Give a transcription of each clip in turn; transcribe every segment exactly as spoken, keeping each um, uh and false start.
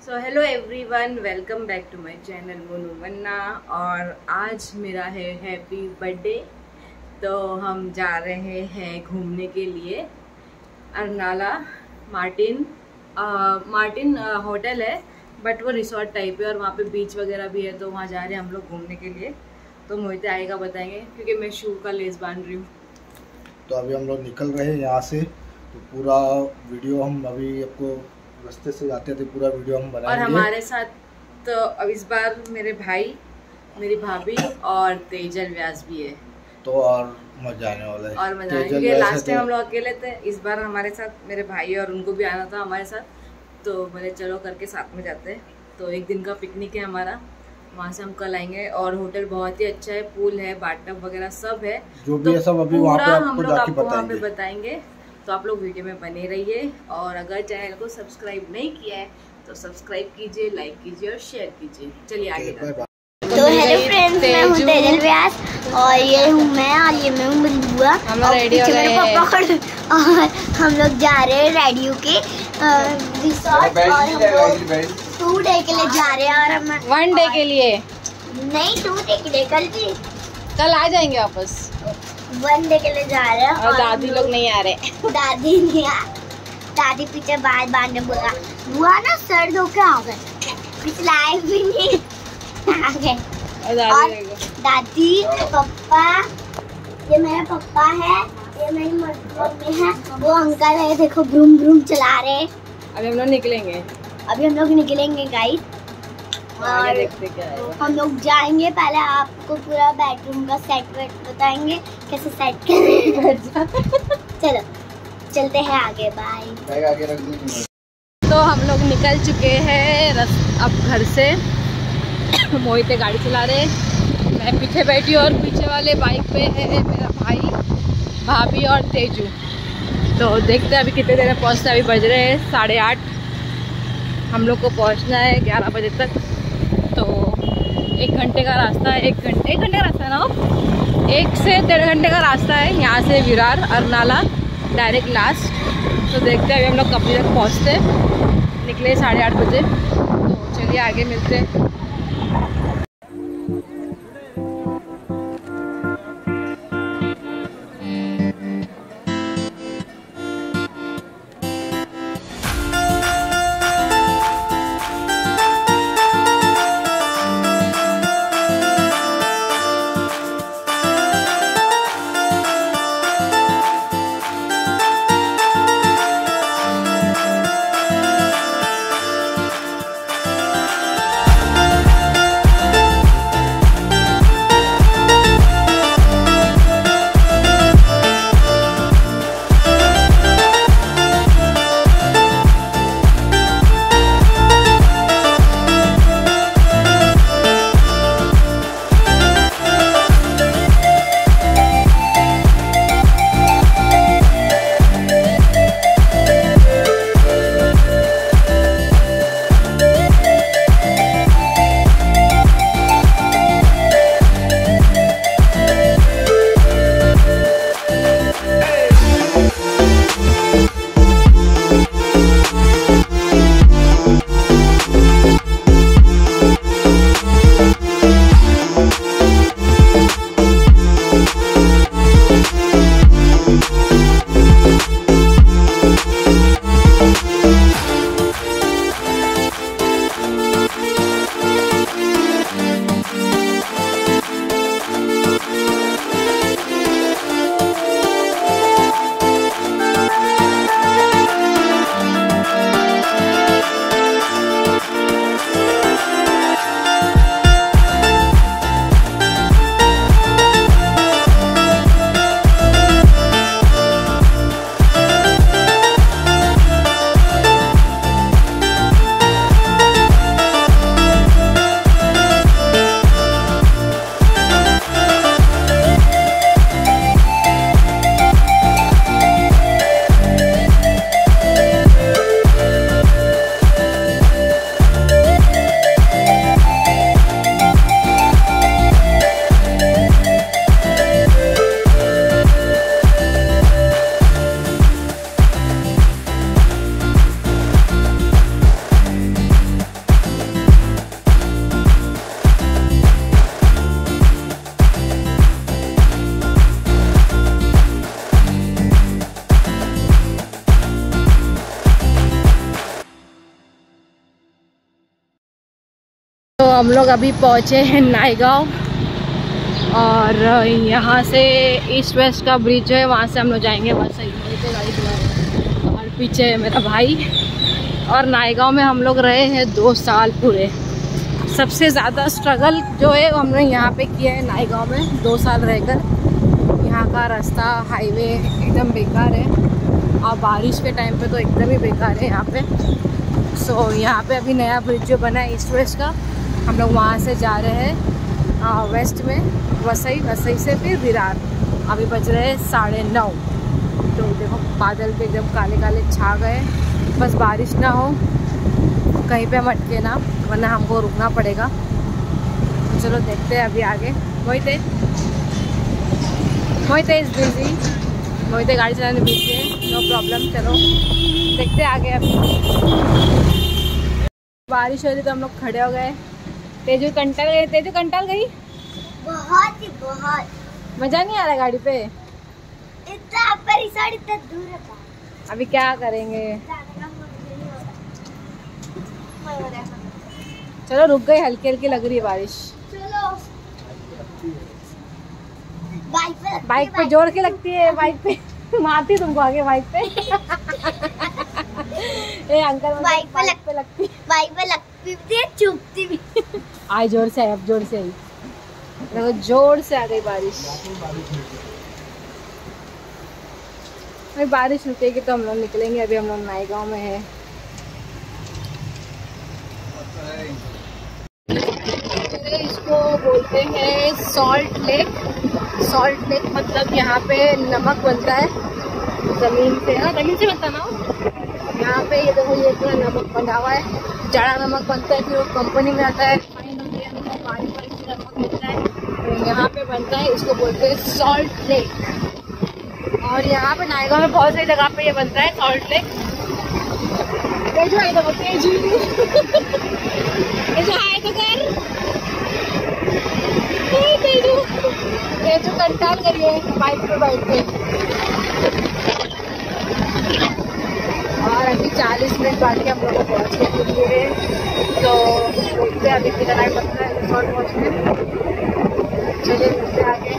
So hello everyone, welcome back to my channel Monu Manna. और आज मेरा है हैप्पी बर्थडे, तो हम जा रहे हैं घूमने के लिए अरनाला। मार्टिन आ, मार्टिन आ, होटल है, बट वो रिसोर्ट टाइप है और वहाँ पे बीच वगैरह भी है, तो वहाँ जा रहे हैं हम लोग घूमने के लिए। तो मोहित आएगा बताएंगे, क्योंकि मैं शू का लेस बांध रही हूँ। तो अभी हम लोग निकल रहे हैं यहाँ से, तो पूरा वीडियो हम अभी आपको रास्ते से जाते थे पूरा वीडियो हम बनाएंगे। और हमारे साथ तो अब इस बार मेरे भाई, मेरी भाभी और तेजल व्यास भी है, तो और मजा आने वाला है। और मजा आने, क्योंकि लास्ट टाइम हम लोग अकेले थे, इस बार हमारे साथ मेरे भाई और उनको भी आना था हमारे साथ, तो मैंने चलो करके साथ में जाते हैं। तो एक दिन का पिकनिक है हमारा, वहाँ से हम कल आएंगे। और होटल बहुत ही अच्छा है, पूल है, बाथटब वगैरह सब है, जो भी है सब अभी वहाँ पे आपको जाके वहाँ पे बताएंगे। तो आप लोग वीडियो में बने रहिए, और अगर चैनल को सब्सक्राइब नहीं किया है तो सब्सक्राइब कीजिए, लाइक कीजिए और शेयर कीजिए। चलिए आगे। तो हेलो फ्रेंड्स, मैं हूँ तेजल व्यास और ये हूँ मैं और ये मैं हूँ मेरी बुआ और पीछे मेरे पापा और हम लोग जा रहे हैं रेडी होके रिसोर्ट। और हम लोग टू डे के लिए जा रहे हैं, और हम वन डे के लिए नहीं, टू डे के लिए, कल भी कल आ जाएंगे वापस। वन डे के लिए जा रहे हैं। और दादी लोग नहीं आ रहे। दादी नहीं आ दादी पीछे बाल बांधने बोला, बुआ ना सर धो के आ गए, कुछ लाए भी नहीं आ गए। और दादी, और दादी पापा, ये मेरा पापा है, ये मेरी मम्मी है, वो अंकल है, देखो ब्रूम ब्रूम चला रहे। अभी हम लोग निकलेंगे अभी हम लोग निकलेंगे गाइस, और देखते क्या है। हम लोग जाएंगे। पहले आपको पूरा बेडरूम का सेट वेट बताएंगे, कैसे सेट करेंगे। चलो चलते हैं आगे, बाय। आगे रख देंगे। तो हम लोग निकल चुके हैं रस अब घर से। मोहित गाड़ी चला रहे, मैं पीछे बैठी और पीछे वाले बाइक पे है मेरा भाई, भाभी और तेजू। तो देखते हैं अभी कितने देर में पहुँचते हैं। अभी बज रहे हैं साढ़े आठ, हम लोग को पहुँचना है ग्यारह बजे तक। तो एक घंटे का रास्ता है, एक घंटे एक घंटे का रास्ता है ना, एक से डेढ़ घंटे का रास्ता है यहाँ से विरार अरनाला डायरेक्ट लास्ट। तो देखते हैं अभी हम लोग कब तक पहुँचते हैं। निकले साढ़े आठ बजे, तो चलिए आगे मिलते हैं। हम लोग अभी पहुँचे हैं नायगांव और यहाँ से ईस्ट वेस्ट का ब्रिज है, वहाँ से हम लोग जाएंगे बस सही से गाड़ी चला रहे। और पीछे है मेरा भाई। और नायगांव में हम लोग रहे हैं दो साल पूरे। सबसे ज़्यादा स्ट्रगल जो है हमने यहाँ पे किया है नायगांव में दो साल रहकर। यहाँ का रास्ता हाईवे एकदम बेकार है और बारिश के टाइम पे तो एकदम ही बेकार है यहाँ पे। सो so, यहाँ पे अभी नया ब्रिज जो बना है ईस्ट वेस्ट का, हम लोग वहाँ से जा रहे हैं आ, वेस्ट में वसई, वसई से फिर विरार। अभी बज रहे हैं साढ़े नौ। तो देखो बादल पे एकदम काले काले छा गए, बस बारिश ना हो कहीं पे हम अटके ना, वरना हमको रुकना पड़ेगा। तो चलो देखते हैं अभी आगे। मोहिते मोहिते इज बिजी, मोहिते गाड़ी चलाने बिजी है, नो प्रॉब्लम। चलो देखते हैं आगे। अभी बारिश हो रही तो हम लोग खड़े हो गए। तेजू कंटाल गई, तेजू कंटाल गई बहुत ही बहुत। मजा नहीं आ रहा गाड़ी पे, इतना परिसर इतना दूर है। अभी क्या करेंगे? चलो रुक गई, हल्की हल्की लग रही है बारिश। चलो बाइक पे बाइक पे जोर के लगती है, बाइक पे मारती तुमको आगे बाइक पे। ए अंकल बाइक पे लग पे लगती बाइक पे लगती भी है, चुभती भी। आई जोर से आई, अब जोर से आई, देखो जोर से आ गई बारिश। अभी बारिश रुकेगी तो हम लोग निकलेंगे। अभी हम लोग नायगांव में है। इसको बोलते हैं सॉल्ट लेक। सॉल्ट लेक मतलब यहाँ पे नमक बनता है जमीन से, हाँ जमीन से बनता ना। यहाँ पे ये देखो ये पूरा नमक बना हुआ है, जाड़ा नमक बनता है, फिर वो कंपनी में आता है, बारीक बारीक नमक मिलता है, तो यहाँ पे बनता है। इसको बोलते हैं सॉल्ट लेक। और यहाँ पे नायगांव में बहुत सारी जगह पे ये बनता है सॉल्ट लेक। तेजू आई तो तेजू तेजू हाय तो कर, तेजू तेजू कंट्रोल करिए बाइक पे बैठ के। और अभी चालीस मिनट बाद के हम लोग को पहुँचने के लिए, तो देखते हैं अभी कितना टाइम लगता है रिसोर्ट पहुँचने। चलिए मिलते आगे।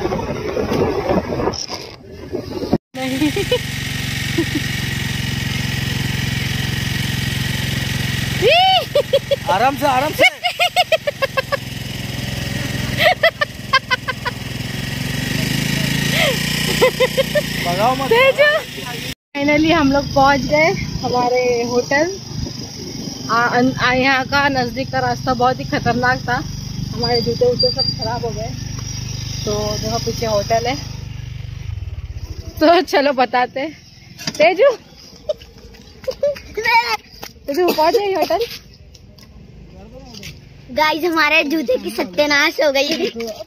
आराम से आराम से भगाओ मत। फाइनली हम लोग पहुंच गए हमारे होटल। यहाँ का नज़दीक का रास्ता बहुत ही खतरनाक था, हमारे जूते वूते सब खराब हो गए। तो देखो पीछे होटल है, तो चलो बताते। तेजू तेजू पहुंच गई होटल। गाइस हमारे जूते की सत्यानाश हो गई।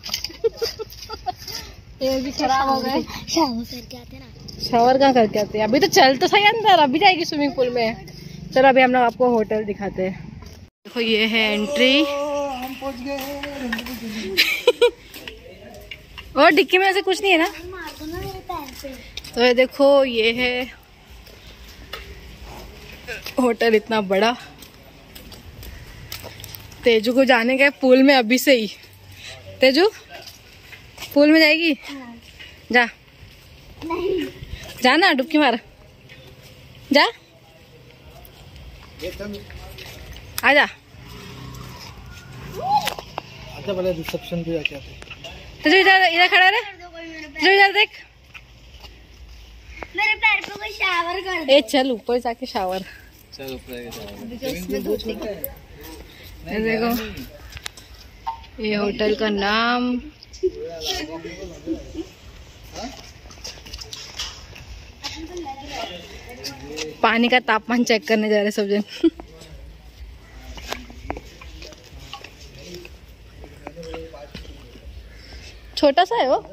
ये भी खराब हो गए। शावर करके आते ना, शावर कहाँ करके आते हैं? अभी तो चल तो सही अंदर, अभी जाएगी स्विमिंग पूल में। चलो अभी हम लोग आपको होटल दिखाते हैं। देखो ये है एंट्री। हम पहुंच गए। और डिक्की में ऐसे कुछ नहीं है ना? तो ये देखो ये है होटल, इतना बड़ा। तेजू को जाने का पूल में अभी से ही। तेजू पूल में जाएगी? जा नहीं जाना, डुबकी मार, जा आजा। अच्छा पहले रिसेप्शन पे जाके आते। तेजू इधर इधर खड़ा रहे, तेजू इधर देख। मेरे पैर पे कोई शावर कर दे। ए चल ऊपर जाके शावर। चल ऊपर देखो ये होटल का नाम। पानी का तापमान चेक करने जा रहे सब जन। छोटा सा है वो,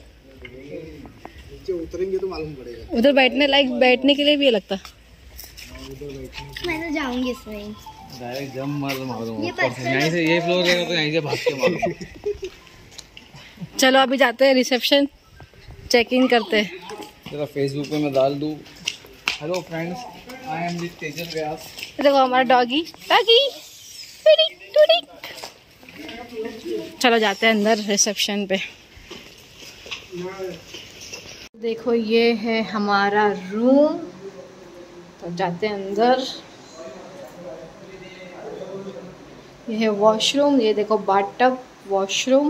नीचे उतरेंगे तो मालूम पड़ेगा। उधर बैठने लायक, बैठने के लिए भी लगता। मैं तो जाऊंगी इसमें डायरेक्ट जम मार मारूंगा। यहीं से ये फ्लोर रहेगा तो यहीं से भाग के मारूंगा। चलो अभी जाते हैं रिसेप्शन, चेक इन करते हैं। जरा फेसबुक पे मैं डाल दूं। Hello friends, I am the Tejal Vyas. देखो हमारा डॉगी, डॉगी टुडिक टुडिक चलो जाते हैं अंदर रिसेप्शन पे। देखो ये है हमारा रूम, तो जाते हैं अंदर। ये है वॉशरूम, ये देखो बाथटब वॉशरूम,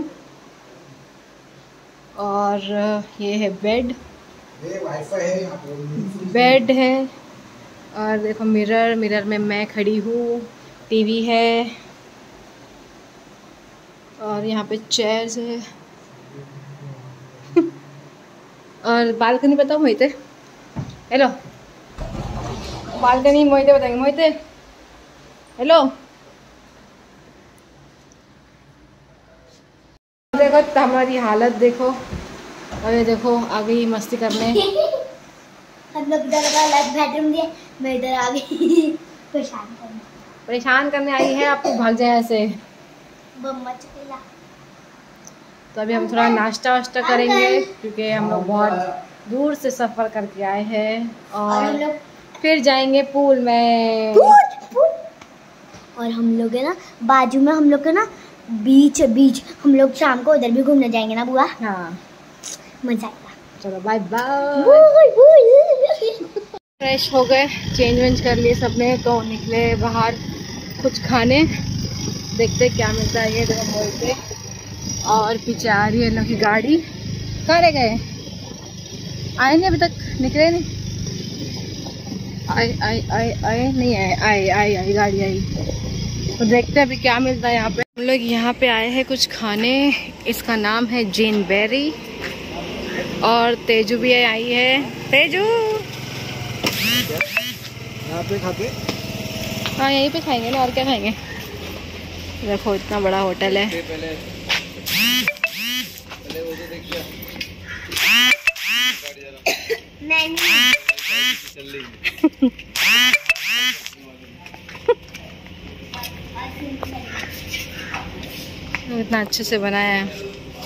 और ये है बेड, ये वाईफाई है यहाँ पे, बेड है, और देखो मिरर, मिरर में मैं खड़ी हूँ, टीवी है, और यहाँ पे चेयर्स है, और बालकनी बताओ मोहिते। हेलो, बालकनी मोहिते बताएंगे। मोहिते हेलो। देखो तो हमारी हालत देखो, और ये देखो आ गई मस्ती करने। हम लोग इधर का अलग बेडरूम दिए, मैं इधर आ गई परेशान करने। परेशान करने आई है आपको, भाग जाए ऐसे। बम्मा चकेला। तो अभी हम थोड़ा नाश्ता वाश्ता करेंगे, क्योंकि हम लोग बहुत दूर से सफ़र करके आए हैं, और हम लोग फिर जाएंगे पूल में। Pool, pool. और हम लोग है ना बाजू में, हम लोग है ना बीच बीच हम लोग शाम को उधर भी घूमने जाएंगे ना बुआ। हाँ मजा आएगा। चलो बाय बाय। फ्रेश हो गए, चेंज वेंज कर लिए सबने, तो निकले बाहर कुछ खाने। देखते क्या मिलता है। ये देखो मोहिते, और पीछे आ रही है लोग की गाड़ी। कहाँ रह गए? आए नहीं अभी तक, निकले नहीं। आए आए आए आए नहीं आए आए आए आए गाड़ी आई। तो देखते हैं अभी क्या मिलता है यहाँ पे। हम लोग यहाँ पे आए हैं कुछ खाने, इसका नाम है जेन बेरी, और तेजू भी आई है। तेजू यहाँ पे खाते? हाँ यहीं पे खाएंगे ना, और क्या खाएंगे। देखो इतना बड़ा होटल है। पहले पहले वो तो देखिए। इतना अच्छे से बनाया है।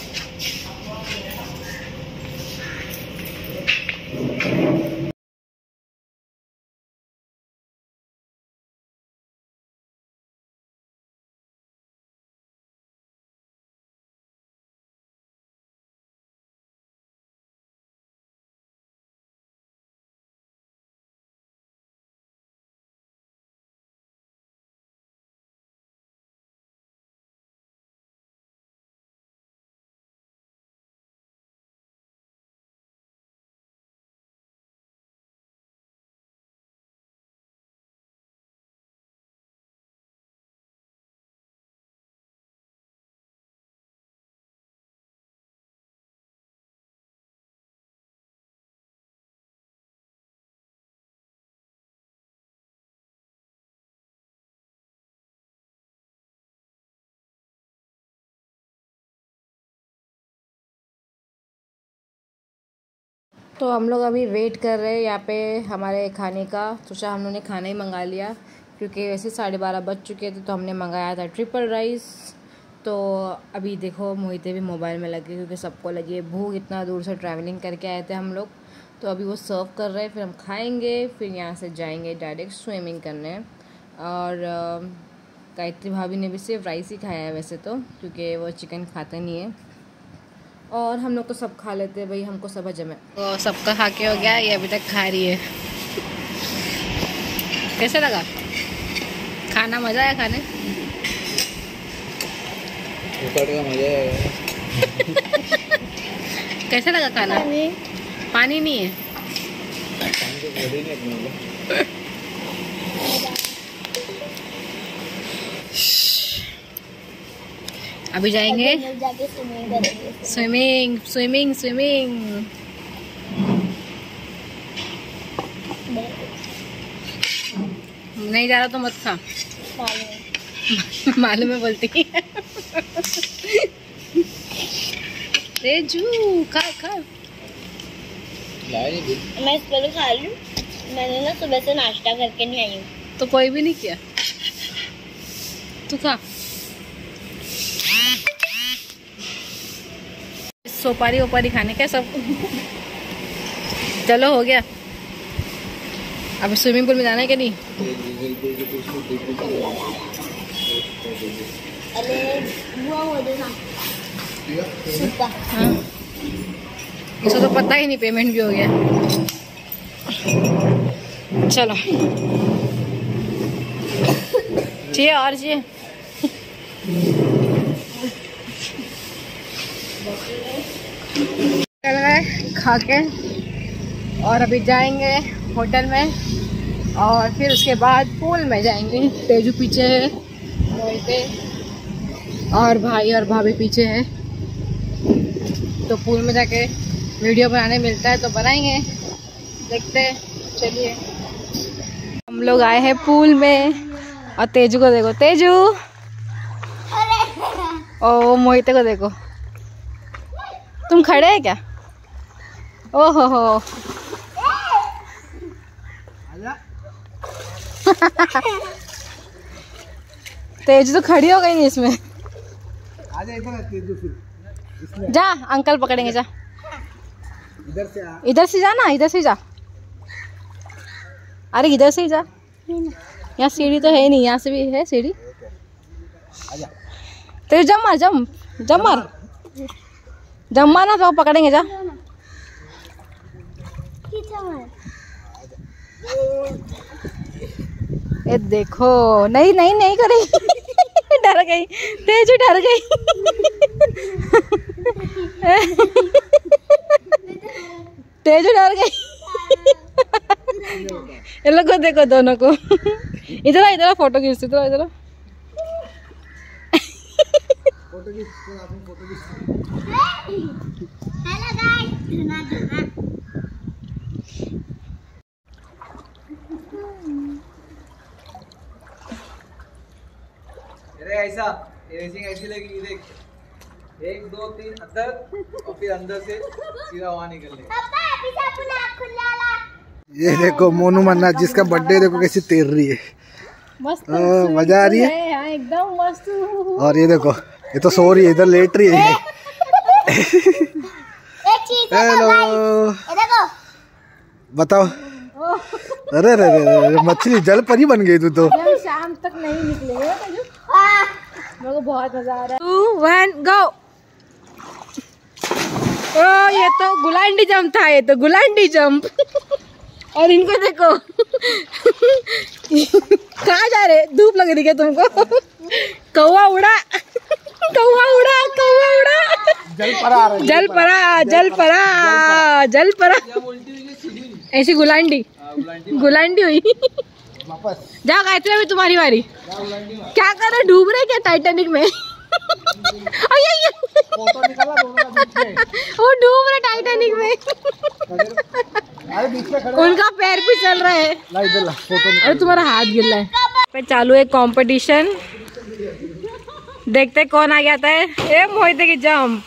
तो हम लोग अभी वेट कर रहे हैं यहाँ पे हमारे खाने का। सोचा हम लोगों ने खाना ही मंगा लिया, क्योंकि वैसे साढ़े बारह बज चुके थे, तो हमने मंगाया था ट्रिपल राइस। तो अभी देखो मोहिते भी मोबाइल में लगे, क्योंकि सबको लगी है भूख, इतना दूर से ट्रैवलिंग करके आए थे हम लोग। तो अभी वो सर्व कर रहे हैं, फिर हम खाएंगे, फिर यहाँ से जाएंगे डायरेक्ट स्विमिंग करने। और गायत्री भाभी ने भी सिर्फ राइस ही खाया है वैसे तो, क्योंकि वो चिकन खाते नहीं है। और हम लोग तो सब खा लेते हैं भाई, हमको सब हजम है। तो सबका खा के हो गया, ये अभी तक खा रही है। कैसे लगा खाना? मज़ा आया खाने? का मजा आया। कैसे लगा खाना? पानी, पानी नहीं है। पानी तो नहीं अभी जाएंगे स्विमिंग स्विमिंग स्विमिंग। नहीं जा रहा तो मत खा। मालूम है बोलती है। तेजू खा खा। मैं इस पर खा लूं। मैंने ना सुबह से नाश्ता करके नहीं आई हूँ। तो कोई भी नहीं किया, तू खा। सोपारी ओपारी खाने का सब। चलो हो गया। अब स्विमिंग पूल में जाना है कि नहीं? अरे वो हो देना हाँ। इसको तो पता ही नहीं पेमेंट भी हो गया। चलो चाहिए और चाहिए। चल गए खा के और अभी जाएंगे होटल में और फिर उसके बाद पूल में जाएंगे। तेजू पीछे है, मोहिते और भाई और भाभी पीछे है। तो पूल में जाके वीडियो बनाने मिलता है तो बनाएंगे, देखते हैं। चलिए हम लोग आए हैं पूल में और तेजू को देखो, तेजू ओ मोहिते को देखो। तुम खड़े हैं क्या? ओहो हो तेजू तो खड़ी हो गई नहीं इसमें। आजा इधर तेजू, फिर जा अंकल पकड़ेंगे, जा इधर से आ। इधर से जा ना, इधर से जा। अरे इधर से ही जा, यहाँ सीढ़ी तो है नहीं, यहाँ से भी है सीढ़ी। तेजू जम मार, जम जम मार, जम मार ना तो पकड़ेंगे, जा। ये देखो, नहीं नहीं नहीं करेगी डर गई तेजू, डर गई तेजू डर गई। इन लोग को देखो, दोनों को। इधर इधर फोटो खींचते, इधर इधर फोटो खींच, फोटो खींच। हेलो गाइस, अरे ऐसा रेसिंग ऐसी लगी, देख एक दो तीन अंदर और फिर अंदर से सीधा वहाँ निकलने। ये देखो मोनू मन्ना जिसका बर्थडे देखो कैसी तैर रही है, मस्त मजा आ रही है। हाँ, एकदम मस्त। और ये देखो ये तो सो रही है, इधर लेट रही है। हेलो देखो बताओ। अरे अरे अरे मछली जल परी बन गई तू तो। शाम तक नहीं निकलेगा मेरे को बहुत मजा आ रहा है। टू वन गो। ओ ये तो गुलांडी जंप था, ये तो गुलांडी जंप। और इनको देखो कहाँ जा रहे? धूप लग रही है तुमको? कौवा उड़ा, कौवा उड़ा, कौवा उड़ा। जल परा, जल परा, जल परा, जल परा। ऐसी गुलांडी, गुलांडी हुई। जा गायत्री, अभी तुम्हारी बारी। क्या कर रहे? डूब रहे क्या टाइटैनिक में? वो डूब रहे टाइटैनिक में। उनका पैर भी चल रहा है। अरे तुम्हारा हाथ गिर रहा है। पे चालू है कंपटीशन, देखते कौन आ जाता है। ए मोहिते की jump,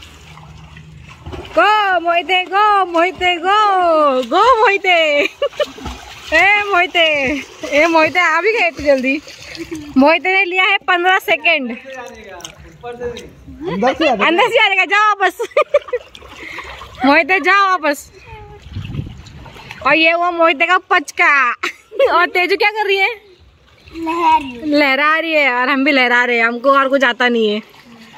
go Mohite, go Mohite, go go Mohite. ए मोहिते, ए मोहिते आ भी गए तो जल्दी। मोहिते ने लिया है पंद्रह सेकेंड। अंदर से अंदर से आएगा, जाओ वापस। मोहिते जाओ वापस। और ये वो मोहिते का पचका। और तेजू क्या कर रही है? लहर लहरा रही है। और हम भी लहरा रहे हैं, हमको और कुछ आता नहीं है।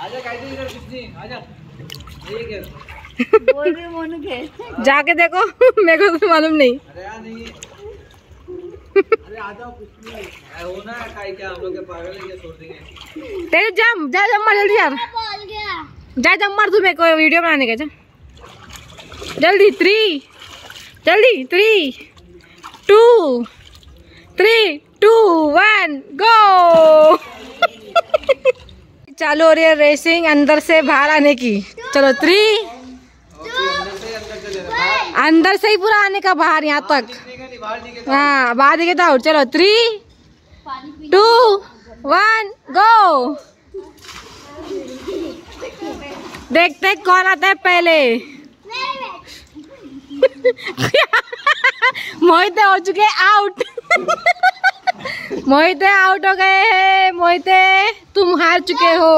बोल रही मोनू के जाके देखो, मेरे को तो मालूम नहीं। अरे आ जाओ, कुछ नहीं हो ना, क्या हम लोग के पागल है क्या, छोड़ देंगे। तेरे जम जा, जम मार जल्दी यार, बोल गया जा जम मार। तू मेरे को वीडियो बनाने का, जा जल्दी। थ्री, जल्दी three two three two one go. चालू हो रही है रेसिंग अंदर से बाहर आने की। चलो थ्री, अंदर से ही पूरा आने का बाहर यहाँ तक। हाँ बाहर दिखे तो आउट। चलो थ्री टू वन गो। देखते कौन आता है पहले। मोहिते हो चुके आउट। मोहिते आउट हो गए हैं। मोहिते तुम हार चुके हो।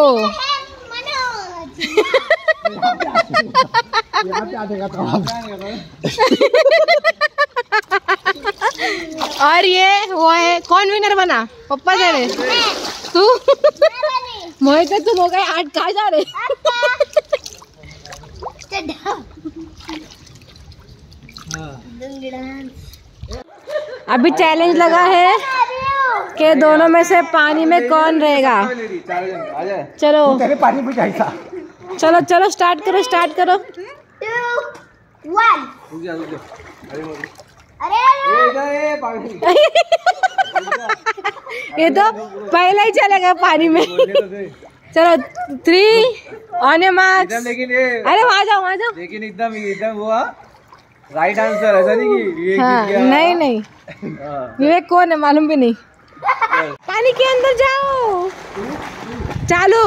और ये वो है, कौन विनर बना? पप्पा दे रहे तू? मोहित तुम हो गए आठ, कहाँ जा रहे? अभी चैलेंज लगा है कि दोनों में से पानी में कौन रहेगा। चलो पानी में जाएगा। चलो चलो स्टार्ट करो स्टार्ट करो। ये तो पहले ही चलेगा पानी में। चलो थ्री ऑन योर मार्क्स। लेकिन ये अरे वहाँ जाओ वहाँ जाओ। लेकिन एकदम एकदम वो राइट आंसर, ऐसा नहीं कि ये हाँ, नहीं नहीं विवेक कौन है मालूम भी नहीं। पानी के अंदर जाओ। चालू।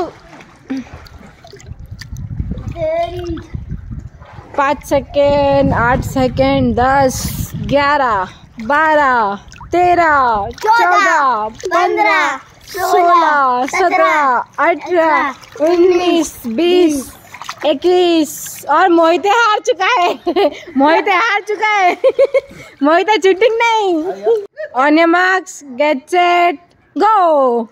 पाँच सेकेंड, आठ सेकेंड, दस, ग्यारह, बारह, तेरह, चौदह, पंद्रह, सोलह, सत्रह, अठारह, उन्नीस, बीस, इक्कीस और मोहिते हार चुका है। मोहिते हार चुका है। मोहिते चीटिंग नहीं। On your marks get set go.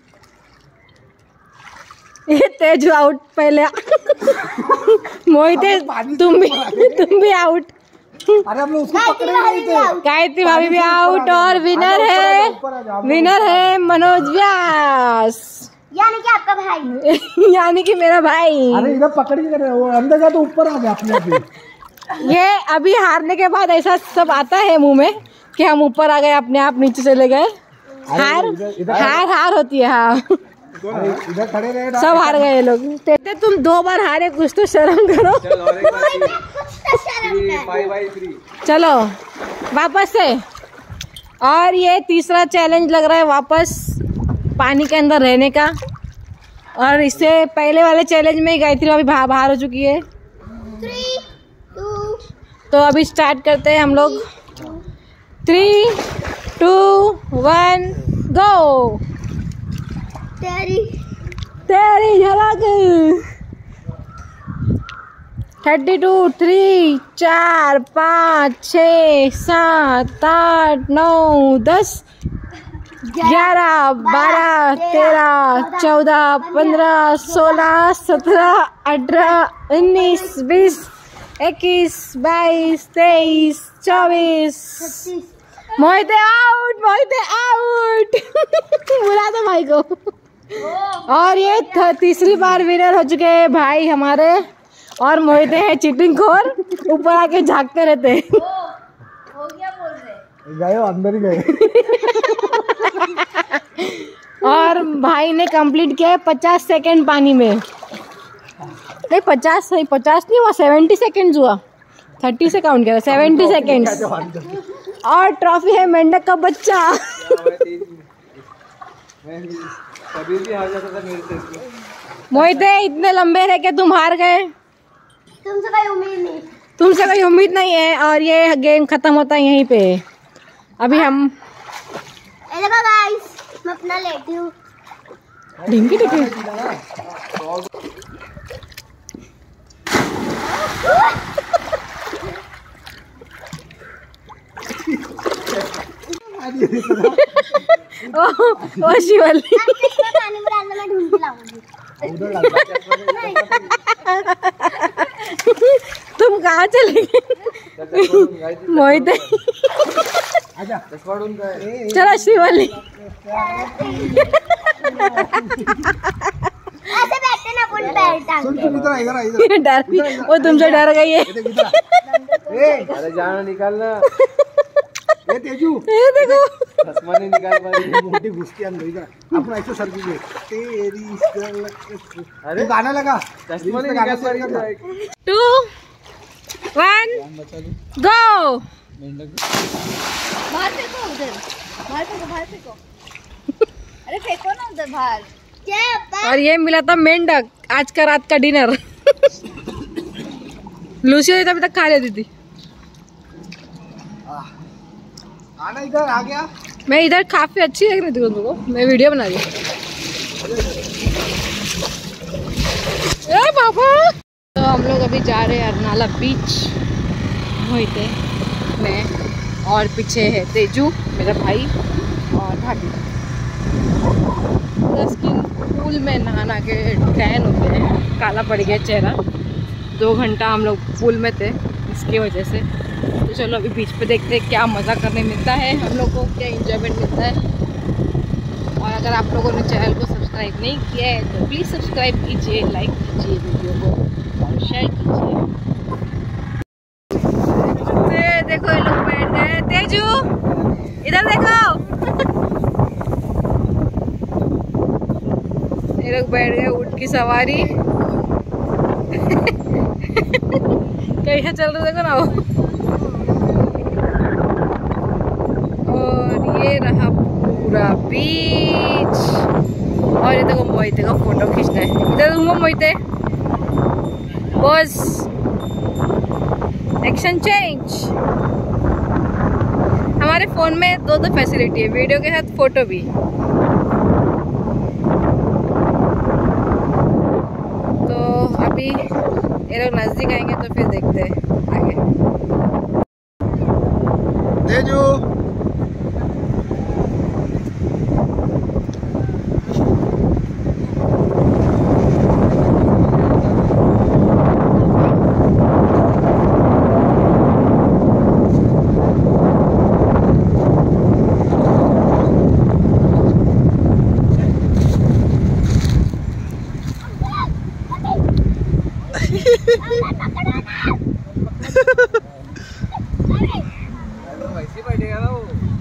ये तेज आउट पहले। मोहिते तुम भी तुम भी आउट। अरे हम लोग उसको पकड़े नहीं थे। गायत्री भाभी भी आउट और विनर है विनर है मनोज व्यास, यानी कि आपका भाई। यानी कि मेरा भाई। अरे इधर पकड़ ही कर रहे हो, अंदर जा तो ऊपर आ गया अपने आप। ये अभी हारने के बाद ऐसा सब आता है मुंह में कि हम ऊपर आ गए अपने आप नीचे चले गए। हार हार हार होती है। हाँ इधर खड़े रहे, सब हार गए लोग। तेरे तुम दो बार हारे, कुछ तो शर्म करो। चलो वापस से। और ये तीसरा चैलेंज लग रहा है वापस पानी के अंदर रहने का। और इससे पहले वाले चैलेंज में गायत्री अभी बाहर हो चुकी है। थ्री टू तो अभी स्टार्ट करते हैं हम लोग। Three two one go. तेरी तेरी झलक। थर्टी टू, थ्री, चार, पाँच, छः, सात, आठ, नौ, दस, ग्यारह, बारह, तेरह, चौदह, पंद्रह, सोलह, सत्रह, अठारह, उन्नीस, बीस, इक्कीस, बाईस, तेईस, चौबीस। Mohite out, Mohite out. बुला दो भाई को। और ये तीसरी बार विनर हो चुके हैं भाई हमारे। और मोहिते हैं चीटिंग खोर, ऊपर आके झांकते रहते हैं। हो गया बोल रहे गए अंदर ही गए। और भाई ने कंप्लीट किया है पचास सेकंड पानी में। नहीं पचास नहीं पचास नहीं हुआ, सेवेंटी सेकेंड हुआ। थर्टी से काउंट किया, सेवेंटी सेकेंड। और ट्रॉफी है मेंढक का बच्चा। कभी भी हार जाता था मेरे से। मोहिते इतने लंबे रह के तुम हार गए। तुमसे कोई उम्मीद नहीं। तुमसे कोई उम्मीद नहीं है। और ये गेम खत्म होता है यहीं पे। अभी हम देखो गाइस, मैं अपना लेती हूँ। ढिंकी ढिंकी। ओ, ओ शिवली। पानी में डालना, मैं ढूंढ के लाऊंगी। तुम कहाँ चले गए? मोहिते चलो शिवली। ऐसे बैठते ना अपन पैर टांग इधर डर वो तुमसे डर गई है। अरे जाना निकालना। ये तेजू, ये देखो चश्मा नहीं निकाल पा रही। मोटी घुस के अंदर इधर अपना ऐसे सर की तेरी। अरे गाना लगा, चश्मा नहीं निकाल पा रही। Two one go. बाहर फेंको, उधर बाहर फेंको, बाहर फेंको। अरे फेंको ना उधर बाहर। क्या? और ये मिला था मेंढक, आज का रात का डिनर। लूसी तो अभी तक खा लेती थी। आना इधर आ गया। मैं इधर काफी अच्छी लग रही थी तुमको, मैं वीडियो बना रही। ए बाबा। तो हम लोग अभी जा रहे हैं अरनाला बीच। मोहिते मैं और पीछे है तेजू मेरा भाई और भाभी। पूरा स्किन पूल में नहा नहा के टैन हो गया है, काला पड़ गया चेहरा। दो घंटा हम लोग पूल में थे इसकी वजह से। तो चलो अभी बीच पे देखते हैं क्या मज़ा करने मिलता है हम लोग को, क्या इंजॉयमेंट मिलता है। और अगर आप लोगों ने चैनल को सब्सक्राइब नहीं किया है तो प्लीज़ सब्सक्राइब कीजिए, लाइक कीजिए वीडियो को और शेयर कीजिए। देखो ये लोग बैठ गए। तेजू इधर देखो, ये लोग बैठ गए ऊँट की सवारी। कैसा चल रहा देखो ना वो। और ये रहा पूरा बीच। और ये देखो मोहिते का फोटो खींचना है। इधर घूमो मोहिते, बस एक्शन चेंज। हमारे फ़ोन में दो दो फैसिलिटी है, वीडियो के साथ फ़ोटो भी। तो अभी ये लोग नज़दीक आएंगे तो फिर देखते हैं आगे। तेजू वैसे बैठेगा ना वो।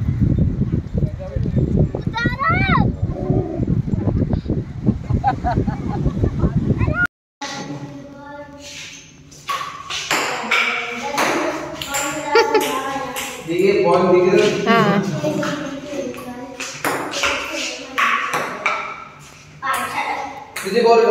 देखिए बॉल दिख रहा है। हाँ तुझे बॉल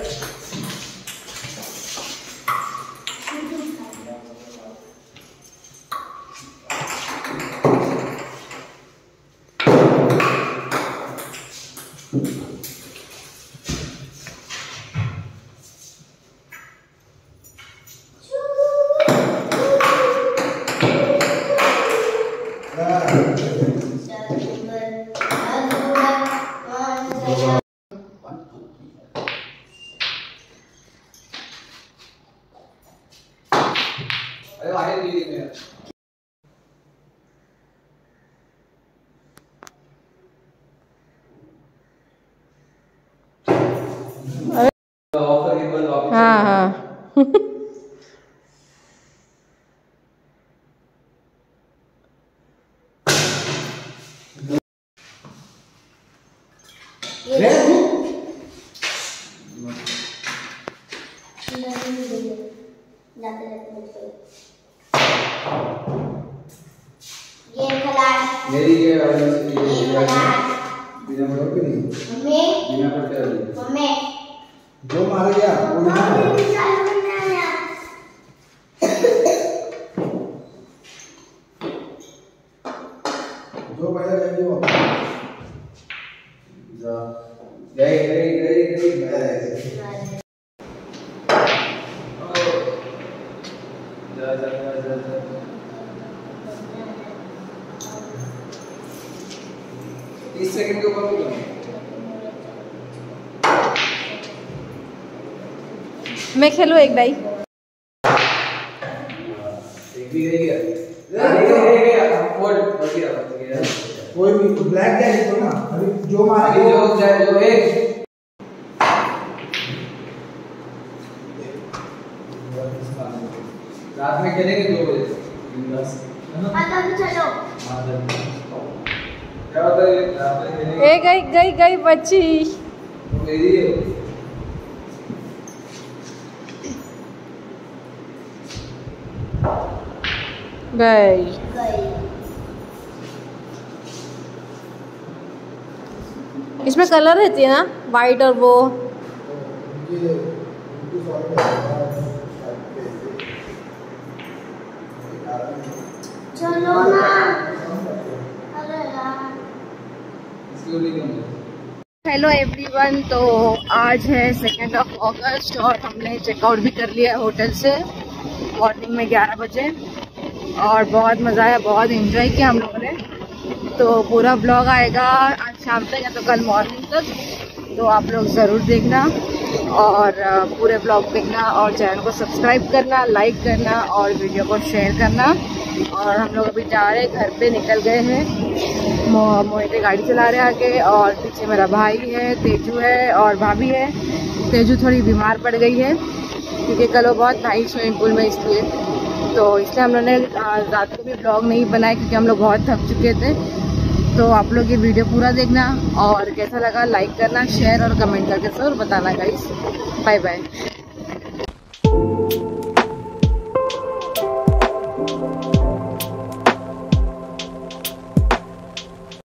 हाँ हाँ ये खिलाड़ मेरी ये वाली बिना पड़ो कि नहीं? मम्मी बिना पड़ते वाली मम्मी जो मार गया वो नहीं जो पहले जाएगी वो जा गई गई गई गई जा जा जा जा तीस सेकंड के ऊपर होगा। मैं खेलूँ एक डाई। एक भी गई क्या? नहीं गई गया फोल्ड हो गया हो गया। कोई भी ब्लैक जाएगी तो ना अभी जो मारेगी जो जाए जो एक रात में खेलेंगे दो बजे दस आता तो चलो क्या होता है रात में खेलेंगे। ए गई गई गई बच्ची तो मेरी है गई। गई इसमें कलर रहती है ना वाइट और वो। चलो ना अरे यार हेलो एवरीवन, तो आज है सेकेंड ऑफ अगस्त और हमने चेकआउट भी कर लिया है होटल से मॉर्निंग में ग्यारह बजे और बहुत मज़ा आया, बहुत एंजॉय किया हम लोगों ने। तो पूरा ब्लॉग आएगा आज शाम तक या तो कल मॉर्निंग तक, तो आप लोग ज़रूर देखना और पूरे ब्लॉग देखना और चैनल को सब्सक्राइब करना, लाइक करना और वीडियो को शेयर करना। और हम लोग अभी जा रहे हैं, घर पे निकल गए हैं। मो मोहित गाड़ी चला रहे आगे और पीछे मेरा भाई है, तेजू है और भाभी है। तेजू थोड़ी बीमार पड़ गई है क्योंकि कल वो बहुत नहाई स्विमिंग पूल में, इसलिए तो इसलिए हम लोगों ने रात को भी ब्लॉग नहीं बनाया क्योंकि हम लोग बहुत थक चुके थे। तो आप लोग ये वीडियो पूरा देखना और कैसा लगा लाइक करना, शेयर और कमेंट करके ज़रूर बताना गाइस। Bye bye.